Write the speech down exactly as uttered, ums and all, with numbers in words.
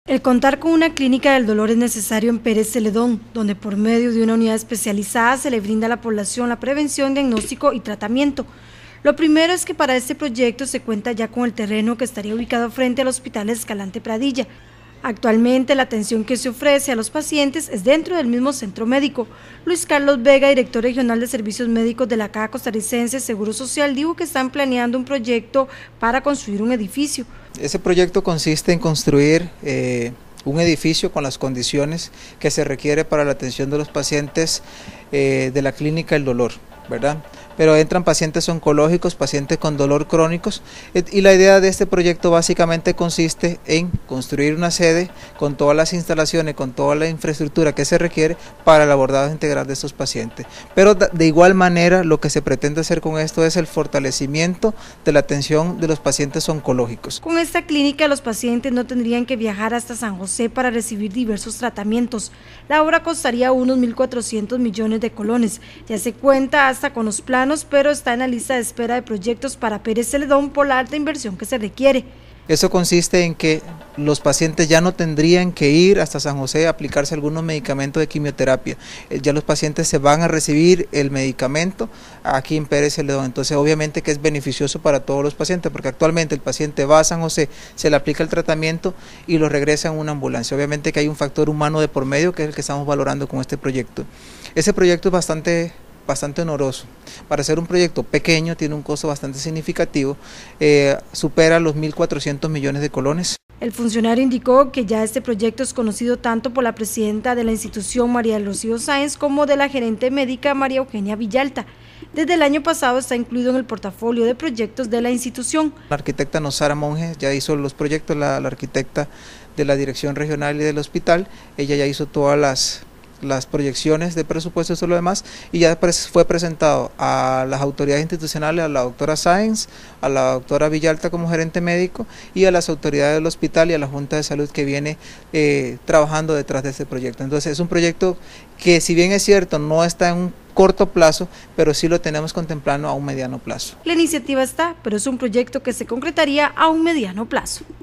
El contar con una clínica del dolor es necesario en Pérez Celedón, donde por medio de una unidad especializada se le brinda a la población la prevención, diagnóstico y tratamiento. Lo primero es que para este proyecto se cuenta ya con el terreno que estaría ubicado frente al Hospital Escalante Pradilla. Actualmente la atención que se ofrece a los pacientes es dentro del mismo centro médico. Luis Carlos Vega, director regional de servicios médicos de la Caja Costarricense Seguro Social, dijo que están planeando un proyecto para construir un edificio. Ese proyecto consiste en construir eh, un edificio con las condiciones que se requiere para la atención de los pacientes eh, de la clínica del dolor, ¿verdad? Pero entran pacientes oncológicos, pacientes con dolor crónicos, y la idea de este proyecto básicamente consiste en construir una sede con todas las instalaciones, con toda la infraestructura que se requiere para el abordaje integral de estos pacientes. Pero de igual manera lo que se pretende hacer con esto es el fortalecimiento de la atención de los pacientes oncológicos. Con esta clínica los pacientes no tendrían que viajar hasta San José para recibir diversos tratamientos. La obra costaría unos mil cuatrocientos millones de colones. Ya se cuenta hasta con los planos, pero está en la lista de espera de proyectos para Pérez Celedón por la alta inversión que se requiere. Eso consiste en que los pacientes ya no tendrían que ir hasta San José a aplicarse algunos medicamentos de quimioterapia. Ya los pacientes se van a recibir el medicamento aquí en Pérez Celedón. Entonces obviamente que es beneficioso para todos los pacientes, porque actualmente el paciente va a San José, se le aplica el tratamiento y lo regresa en una ambulancia. Obviamente que hay un factor humano de por medio que es el que estamos valorando con este proyecto. Ese proyecto es bastante... bastante honoroso. Para ser un proyecto pequeño tiene un costo bastante significativo, eh, supera los mil cuatrocientos millones de colones. El funcionario indicó que ya este proyecto es conocido tanto por la presidenta de la institución, María del Rocío Sáenz, como de la gerente médica, María Eugenia Villalta. Desde el año pasado está incluido en el portafolio de proyectos de la institución. La arquitecta Nosara Monge ya hizo los proyectos, la, la arquitecta de la dirección regional y del hospital, ella ya hizo todas las las proyecciones de presupuesto y todo lo demás, y ya fue presentado a las autoridades institucionales, a la doctora Sáenz, a la doctora Villalta como gerente médico y a las autoridades del hospital y a la Junta de Salud que viene eh, trabajando detrás de este proyecto. Entonces es un proyecto que, si bien es cierto, no está en un corto plazo, pero sí lo tenemos contemplando a un mediano plazo. La iniciativa está, pero es un proyecto que se concretaría a un mediano plazo.